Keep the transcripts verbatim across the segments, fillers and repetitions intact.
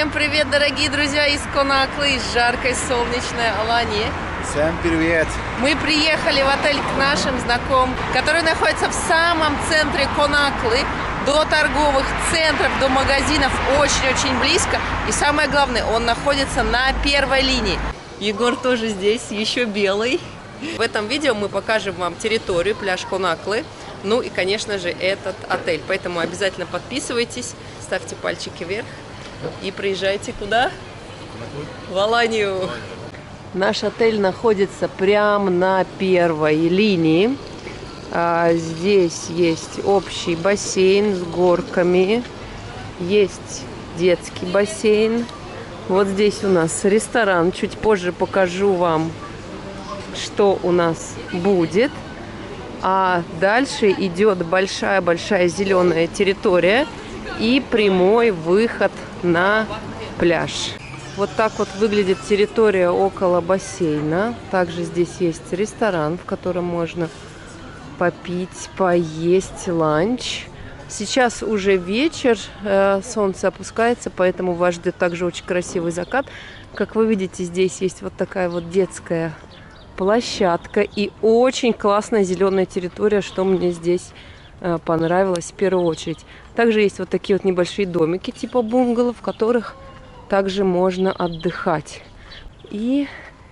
Всем привет, дорогие друзья из Конаклы, из жаркой солнечной Алании. Всем привет! Мы приехали в отель к нашим знакомым, который находится в самом центре Конаклы. До торговых центров, до магазинов очень-очень близко. И самое главное, он находится на первой линии. Егор тоже здесь, еще белый. В этом видео мы покажем вам территорию, пляж Конаклы. Ну и, конечно же, этот отель. Поэтому обязательно подписывайтесь, ставьте пальчики вверх и приезжайте куда? В Аланию. Наш отель находится прямо на первой линии. А, здесь есть общий бассейн с горками. Есть детский бассейн. Вот здесь у нас ресторан. Чуть позже покажу вам, что у нас будет. А дальше идет большая-большая зеленая территория и прямой выход на пляж. Вот так вот выглядит территория около бассейна. Также здесь есть ресторан, в котором можно попить, поесть ланч. Сейчас уже вечер, солнце опускается, поэтому вас ждет также очень красивый закат. Как вы видите, здесь есть вот такая вот детская площадка и очень классная зеленая территория, что мне здесь понравилось в первую очередь. Также есть вот такие вот небольшие домики типа бунгало, в которых также можно отдыхать. И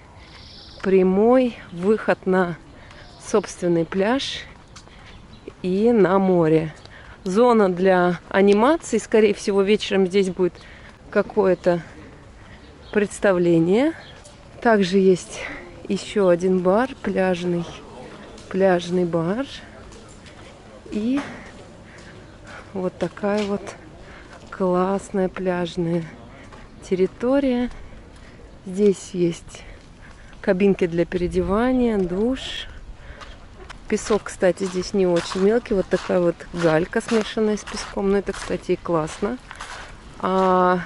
прямой выход на собственный пляж и на море. Зона для анимации. Скорее всего, вечером здесь будет какое-то представление. Также есть еще один бар, пляжный, пляжный бар. И вот такая вот классная пляжная территория. Здесь есть кабинки для переодевания, душ. Песок, кстати, здесь не очень мелкий. Вот такая вот галька, смешанная с песком. Но это, кстати, и классно. А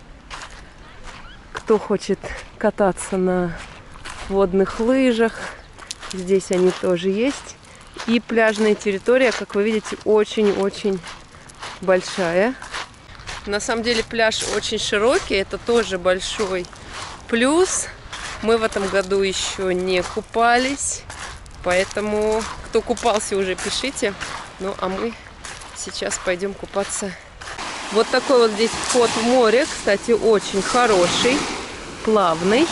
кто хочет кататься на водных лыжах, здесь они тоже есть. И пляжная территория, как вы видите, очень-очень большая. На самом деле пляж очень широкий. Это тоже большой плюс. Мы в этом году еще не купались. Поэтому, кто купался, уже пишите. Ну, а мы сейчас пойдем купаться. Вот такой вот здесь вход в море. Кстати, очень хороший, плавный.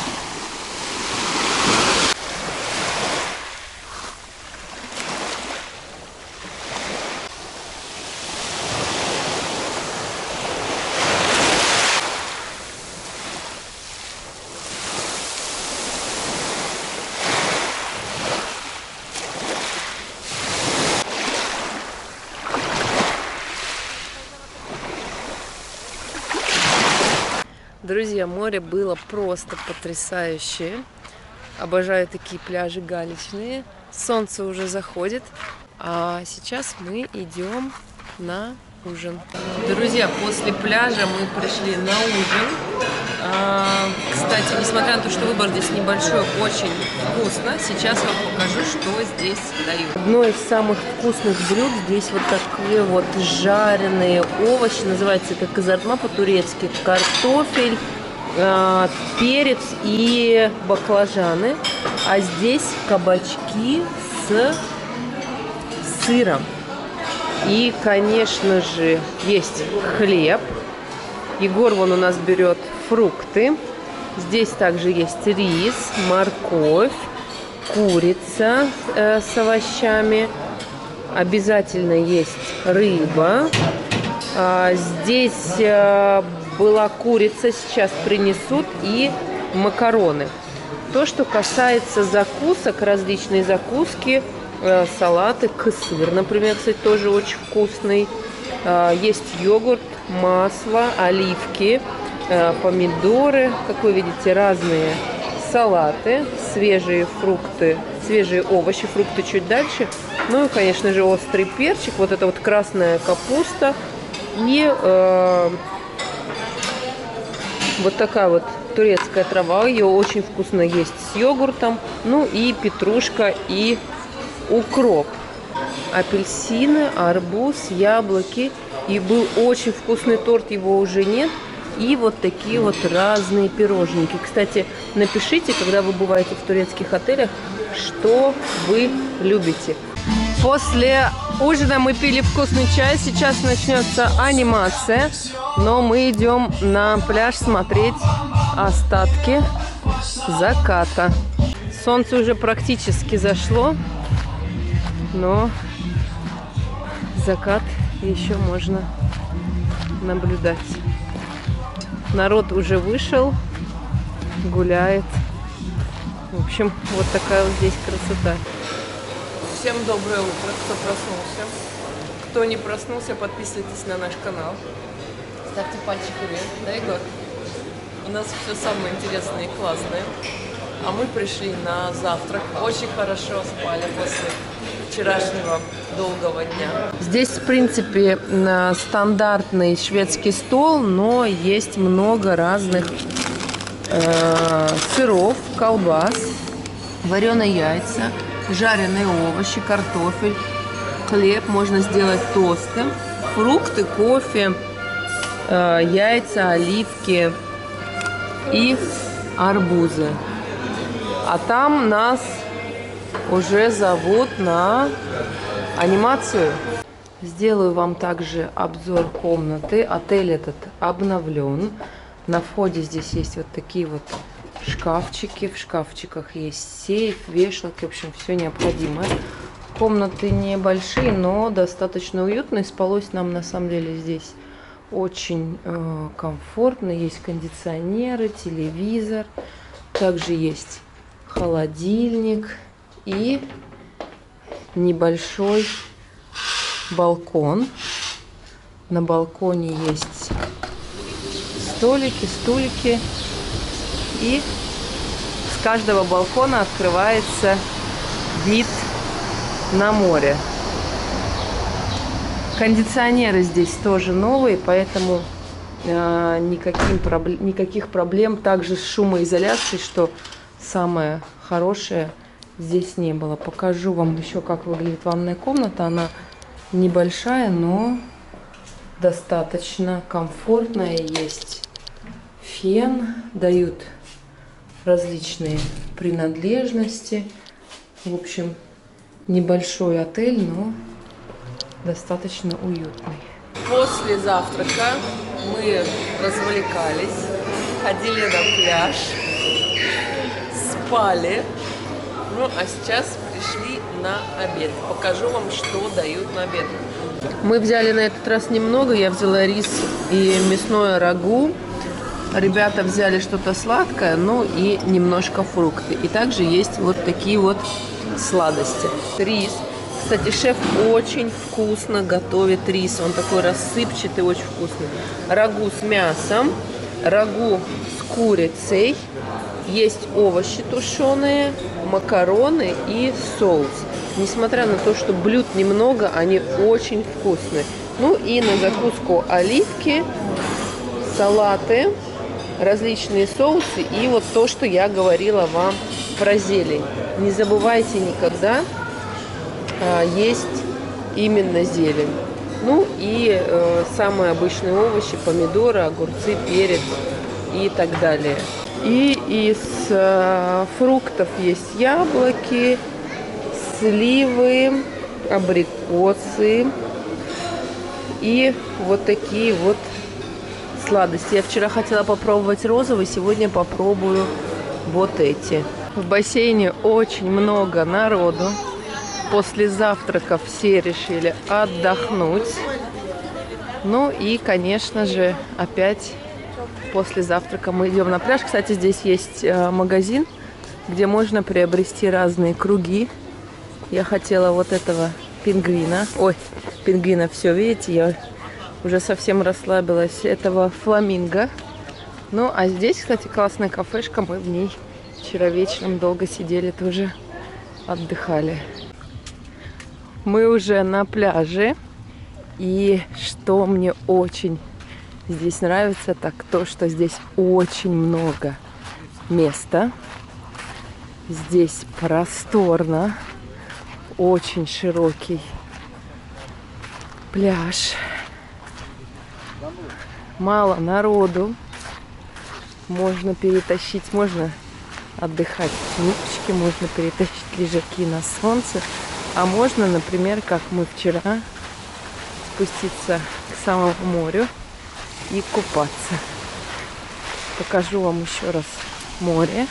Друзья, море было просто потрясающее. Обожаю такие пляжи галечные. Солнце уже заходит. А сейчас мы идем на ужин. Друзья, после пляжа мы пришли на ужин. А, кстати, несмотря на то, что выбор здесь небольшой, очень вкусно. Сейчас вам покажу, что здесь дают. Одно из самых вкусных блюд здесь вот такие вот жареные овощи. Называется это казарма по-турецки. Картофель, э, перец и баклажаны. А здесь кабачки с сыром. И, конечно же, есть хлеб. Егор вон у нас берет фрукты. Здесь также есть рис, морковь, курица э, с овощами. Обязательно есть рыба. А, здесь э, была курица, сейчас принесут, и макароны. То, что касается закусок, различные закуски, э, салаты, кысыр, например, кстати, тоже очень вкусный. Э, есть йогурт, масло, оливки, помидоры, как вы видите, разные салаты, свежие фрукты, свежие овощи, фрукты чуть дальше. Ну и, конечно же, острый перчик, вот это вот красная капуста и э, вот такая вот турецкая трава, ее очень вкусно есть с йогуртом, ну и петрушка и укроп. Апельсины, арбуз, яблоки. И был очень вкусный торт, его уже нет. И вот такие вот разные пирожники. Кстати, напишите, когда вы бываете в турецких отелях, что вы любите. После ужина мы пили вкусный чай. Сейчас начнется анимация. Но мы идем на пляж смотреть остатки заката. Солнце уже практически зашло, но закат еще можно наблюдать. Народ уже вышел, гуляет. В общем, вот такая вот здесь красота. Всем доброе утро, кто проснулся. Кто не проснулся, подписывайтесь на наш канал. Ставьте пальчик вверх, да, Егор? У нас все самое интересное и классное. А мы пришли на завтрак. Очень хорошо спали после вчерашнего долгого дня. Здесь, в принципе, стандартный шведский стол, но есть много разных э, сыров, колбас, вареные яйца, жареные овощи, картофель, хлеб, можно сделать тосты, фрукты, кофе, э, яйца, оливки и арбузы. А там нас уже зовут на анимацию. Сделаю вам также обзор комнаты. Отель этот обновлен. На входе здесь есть вот такие вот шкафчики. В шкафчиках есть сейф, вешалки, в общем, все необходимое. Комнаты небольшие, но достаточно уютные. Спалось нам на самом деле здесь очень э, комфортно. Есть кондиционеры, телевизор. Также есть холодильник и небольшой балкон. На балконе есть столики, стульки. И с каждого балкона открывается вид на море. Кондиционеры здесь тоже новые, поэтому э, никаким проб... никаких проблем также с шумоизоляцией, что самое хорошее, здесь не было. Покажу вам еще, как выглядит ванная комната. Она небольшая, но достаточно комфортная. Есть фен, дают различные принадлежности. В общем, небольшой отель, но достаточно уютный. После завтрака мы развлекались, ходили на пляж, спали. Ну, а сейчас пришли на обед. Покажу вам, что дают на обед. Мы взяли на этот раз немного. Я взяла рис и мясное рагу. Ребята взяли что-то сладкое, ну и немножко фрукты. И также есть вот такие вот сладости. Рис. Кстати, шеф очень вкусно готовит рис. Он такой рассыпчатый, очень вкусный. Рагу с мясом, рагу с курицей. Есть овощи тушеные, макароны и соус. Несмотря на то, что блюд немного, они очень вкусные. Ну и на закуску оливки, салаты, различные соусы и вот то, что я говорила вам про зелень. Не забывайте никогда а, есть именно зелень. Ну и э, самые обычные овощи, помидоры, огурцы, перец и так далее. И из э, фруктов есть яблоки, сливы, абрикосы и вот такие вот сладости. Я вчера хотела попробовать розовый, сегодня попробую вот эти. В бассейне очень много народу. После завтрака все решили отдохнуть. Ну и, конечно же, опять после завтрака мы идем на пляж. Кстати, здесь есть магазин, где можно приобрести разные круги. Я хотела вот этого пингвина. Ой, пингвина, все, видите, я уже совсем расслабилась. Этого фламинго. Ну, а здесь, кстати, классная кафешка. Мы в ней вчера вечером долго сидели, тоже отдыхали. Мы уже на пляже. И что мне очень здесь нравится, так то, что здесь очень много места. Здесь просторно. Очень широкий пляж. Мало народу. Можно перетащить, можно отдыхать в книжке, можно перетащить лежаки на солнце. А можно, например, как мы вчера, спуститься к самому морю и купаться. Покажу вам еще раз море.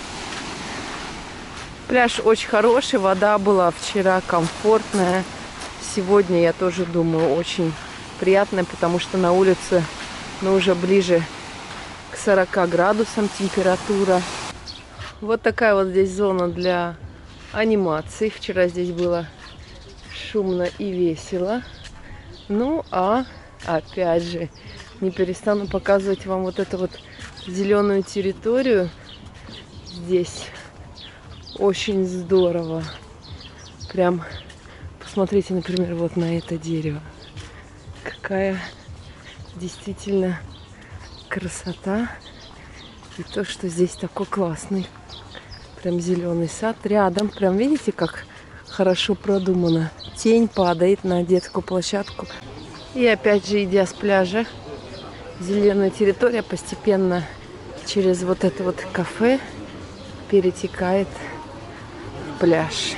Пляж очень хороший, вода была вчера комфортная. Сегодня, я тоже думаю, очень приятная, потому что на улице, ну, уже ближе к сорока градусам температура. Вот такая вот здесь зона для анимации. Вчера здесь было шумно и весело. Ну, а опять же, не перестану показывать вам вот эту вот зеленую территорию. Здесь очень здорово. Прям посмотрите, например, вот на это дерево. Какая действительно красота. И то, что здесь такой классный. Прям зеленый сад. Рядом, прям видите, как хорошо продумано. Тень падает на детскую площадку. И опять же, идя с пляжа, зеленая территория постепенно через вот это вот кафе перетекает в пляж.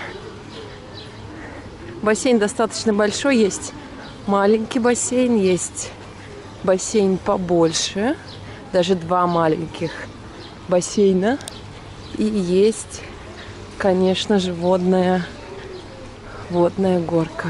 Бассейн достаточно большой. Есть маленький бассейн, есть бассейн побольше. Даже два маленьких бассейна. И есть, конечно же, водная, водная горка.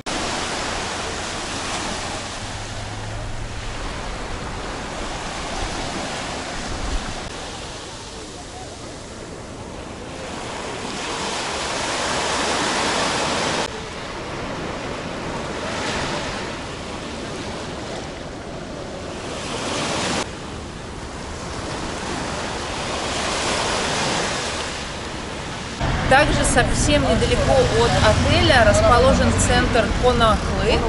Также совсем недалеко от отеля расположен центр Конаклы,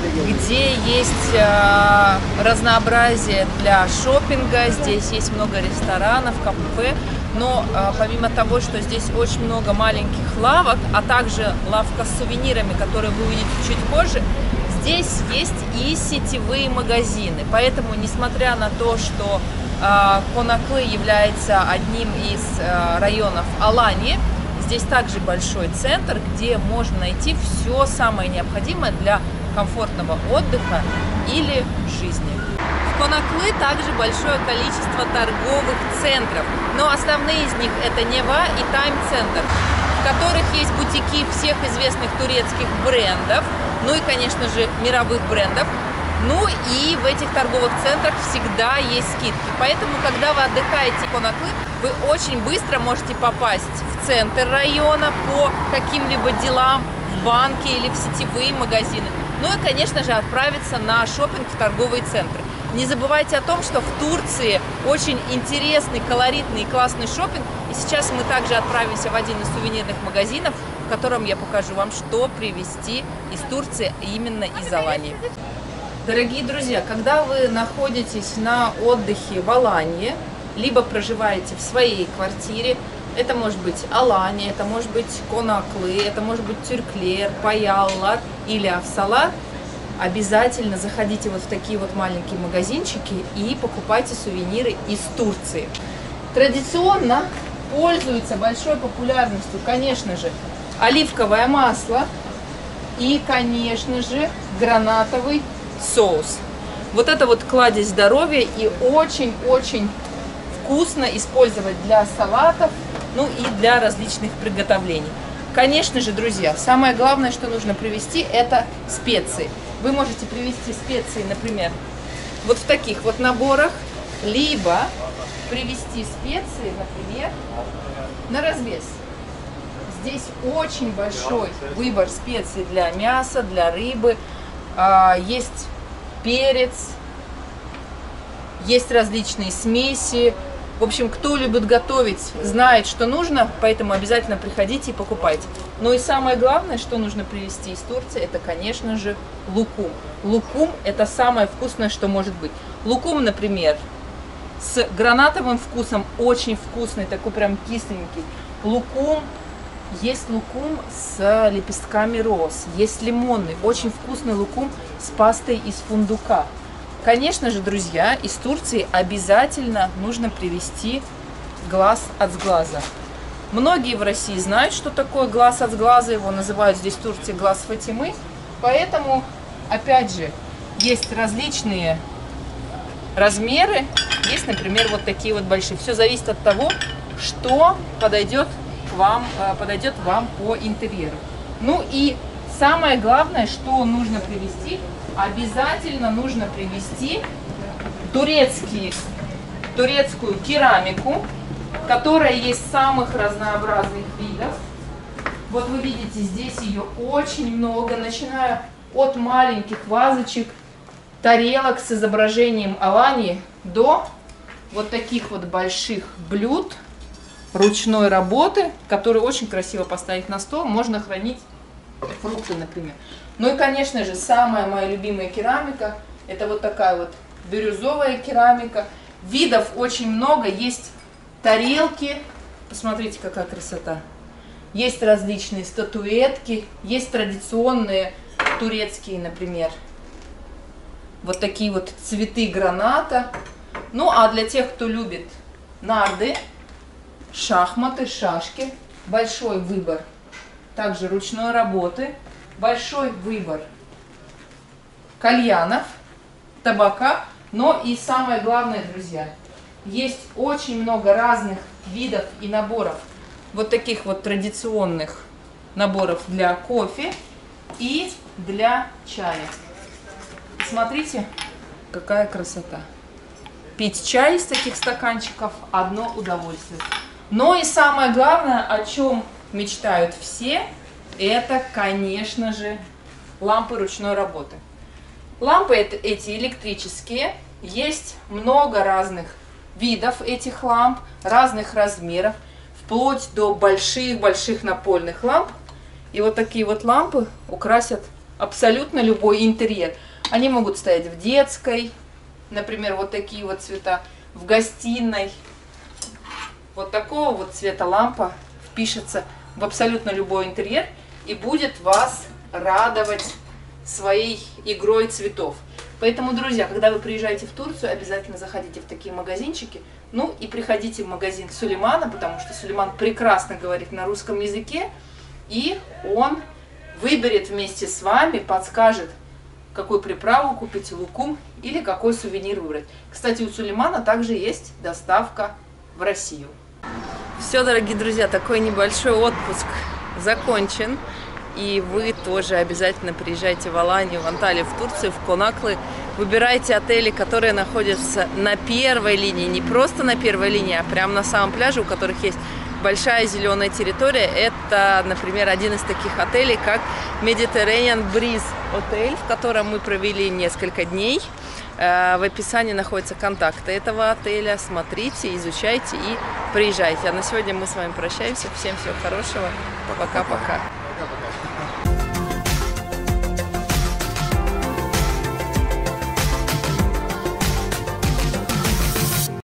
где есть э, разнообразие для шопинга, здесь есть много ресторанов, кафе, но э, помимо того, что здесь очень много маленьких лавок, а также лавка с сувенирами, которые вы увидите чуть позже, здесь есть и сетевые магазины. Поэтому, несмотря на то, что э, Конаклы является одним из э, районов Алании, здесь также большой центр, где можно найти все самое необходимое для комфортного отдыха или жизни. В Конаклы также большое количество торговых центров, но основные из них это Нева и Тайм-центр, в которых есть бутики всех известных турецких брендов, ну и, конечно же, мировых брендов. Ну и в этих торговых центрах всегда есть скидки. Поэтому, когда вы отдыхаете в Конаклы, вы очень быстро можете попасть в центр района по каким-либо делам, в банки или в сетевые магазины. Ну и, конечно же, отправиться на шопинг в торговые центры. Не забывайте о том, что в Турции очень интересный, колоритный и классный шопинг. И сейчас мы также отправимся в один из сувенирных магазинов, в котором я покажу вам, что привезти из Турции, именно из Алании. Дорогие друзья, когда вы находитесь на отдыхе в Алании, либо проживаете в своей квартире, это может быть Алания, это может быть Конаклы, это может быть Тюрклер, Паяллар или Афсалар, обязательно заходите вот в такие вот маленькие магазинчики и покупайте сувениры из Турции. Традиционно пользуется большой популярностью, конечно же, оливковое масло и, конечно же, гранатовый соус. Вот это вот кладезь здоровья и очень-очень вкусно использовать для салатов, ну и для различных приготовлений. Конечно же, друзья, самое главное, что нужно привезти, это специи. Вы можете привезти специи, например, вот в таких вот наборах, либо привезти специи, например, на развес. Здесь очень большой выбор специй для мяса, для рыбы. Есть перец, есть различные смеси. В общем, кто любит готовить, знает, что нужно, поэтому обязательно приходите и покупайте. Ну и самое главное, что нужно привезти из Турции, это, конечно же, лукум. Лукум – это самое вкусное, что может быть. Лукум, например, с гранатовым вкусом, очень вкусный, такой прям кисленький. Лукум. Есть лукум с лепестками роз, есть лимонный, очень вкусный лукум с пастой из фундука. Конечно же, друзья, из Турции обязательно нужно привезти глаз от сглаза. Многие в России знают, что такое глаз от сглаза, его называют здесь в Турции глаз Фатимы. Поэтому, опять же, есть различные размеры. Есть, например, вот такие вот большие. Все зависит от того, что подойдет к вам, подойдет вам по интерьеру. Ну и самое главное, что нужно привезти, обязательно нужно привезти турецкий, турецкую керамику, которая есть самых разнообразных видов. Вот вы видите, здесь ее очень много, начиная от маленьких вазочек, тарелок с изображением Алании до вот таких вот больших блюд ручной работы, которые очень красиво поставить на стол, можно хранить фрукты, например. Ну и, конечно же, самая моя любимая керамика, это вот такая вот бирюзовая керамика. Видов очень много, есть тарелки, посмотрите, какая красота. Есть различные статуэтки, есть традиционные турецкие, например, вот такие вот цветы граната. Ну а для тех, кто любит нарды, шахматы, шашки, большой выбор также ручной работы, большой выбор кальянов, табака, но и самое главное, друзья, есть очень много разных видов и наборов вот таких вот традиционных наборов для кофе и для чая. Смотрите, какая красота. Пить чай из таких стаканчиков – одно удовольствие. Но и самое главное, о чем мечтают все, это, конечно же, лампы ручной работы. Лампы эти электрические, есть много разных видов этих ламп, разных размеров, вплоть до больших-больших напольных ламп. И вот такие вот лампы украсят абсолютно любой интерьер. Они могут стоять в детской, например, вот такие вот цвета, в гостиной. Вот такого вот цвета лампа впишется в абсолютно любой интерьер и будет вас радовать своей игрой цветов. Поэтому, друзья, когда вы приезжаете в Турцию, обязательно заходите в такие магазинчики. Ну и приходите в магазин Сулеймана, потому что Сулейман прекрасно говорит на русском языке. И он выберет вместе с вами, подскажет, какую приправу купить, лукум или какой сувенир выбрать. Кстати, у Сулеймана также есть доставка в Россию. Все, дорогие друзья, такой небольшой отпуск закончен. И вы тоже обязательно приезжайте в Аланию, в Анталию, в Турцию, в Конаклы. Выбирайте отели, которые находятся на первой линии. Не просто на первой линии, а прямо на самом пляже, у которых есть большая зеленая территория. Это, например, один из таких отелей, как Mediterranean Breeze отель, в котором мы провели несколько дней. В описании находятся контакты этого отеля. Смотрите, изучайте и приезжайте. А на сегодня мы с вами прощаемся. Всем всего хорошего. Пока-пока.